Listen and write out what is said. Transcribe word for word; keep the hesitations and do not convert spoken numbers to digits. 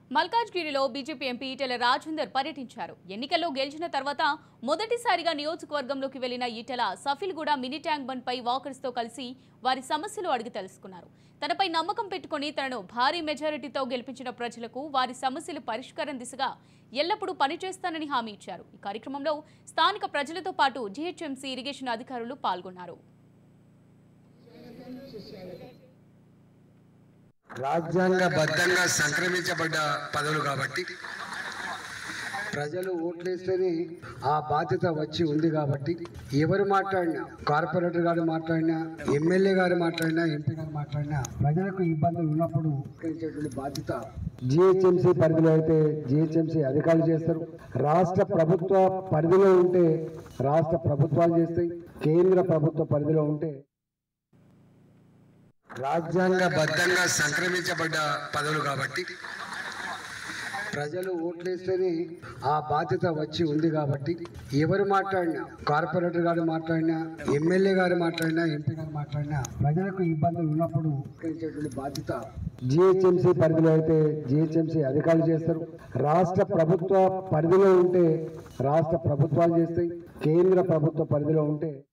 మల్కాజ్గిరిలో BJP MP Etela Rajender పర్యటించారు. ఎన్నికల్లో గెలిచిన తర్వాత మొదటిసారిగా నియోజకవర్గంలోకి వెళ్లిన Eatala Safilguda mini tank bund పై వాకర్స్ తో కలిసి వారి సమస్యలు అడిగి తెలుసుకున్నారు. తనపై నమ్మకం పెట్టుకుని తనను భారీ మెజారిటీతో గెలిపించిన ప్రజలకు వారి సమస్యల పరిష్కారం దిశగా ఎల్లప్పుడూ పనిచేస్తానని హామీ ఇచ్చారు. ఈ కార్యక్రమంలో స్థానిక ప్రజలతో పాటు జీహెచ్ఎంసీ ఇరిగేషన్ అధికారులు పాల్గొన్నారు. రాజ్యాంగబద్ధంగా సంక్రమించబడ్డ పదవులు కాబట్టి ప్రజలు ఓట్లేస్తేనే ఆ బాధ్యత వచ్చి ఉంది కాబట్టి ఎవరు మాట్లాడినా, కార్పొరేటర్ గారు మాట్లాడినా, ఎమ్మెల్యే గారు మాట్లాడినా, ఎంపీ గారు మాట్లాడినా ప్రజలకు ఇబ్బందులు ఉన్నప్పుడు పరిష్కరించేటువంటి బాధ్యత జిహెచ్ఎంసీ పరిధిలో అయితే జిహెచ్ఎంసీ అధికారులు చేస్తారు. రాష్ట్ర ప్రభుత్వ పరిధిలో ఉంటే రాష్ట్ర ప్రభుత్వాలు చేస్తాయి. కేంద్ర ప్రభుత్వ పరిధిలో ఉంటే రాజ్యాంగబద్ధంగా సంక్రమించబడ్డ పదవులు కాబట్టి ప్రజలు ఓట్లేస్తేనే ఆ బాధ్యత వచ్చి ఉంది కాబట్టి ఎవరు మాట్లాడినా, కార్పొరేటర్ గారు మాట్లాడినా, ఎమ్మెల్యే గారు మాట్లాడినా, ఎంపీ గారు మాట్లాడినా ప్రజలకు ఇబ్బందులు ఉన్నప్పుడు పరిష్కరించేటువంటి బాధ్యత జిహెచ్ఎంసీ పరిధిలో అయితే జిహెచ్ఎంసీ అధికారులు చేస్తారు. రాష్ట్ర ప్రభుత్వ పరిధిలో ఉంటే రాష్ట్ర ప్రభుత్వాలు చేస్తాయి. కేంద్ర ప్రభుత్వ పరిధిలో ఉంటే